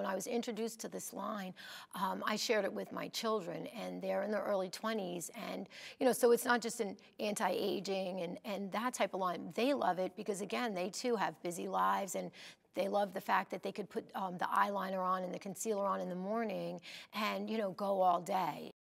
when I was introduced to this line, I shared it with my children, and they're in their early 20s. And, so it's not just an anti-aging and that type of line. They love it because, again, they too have busy lives, and they love the fact that they could put the eyeliner on and the concealer on in the morning and, go all day.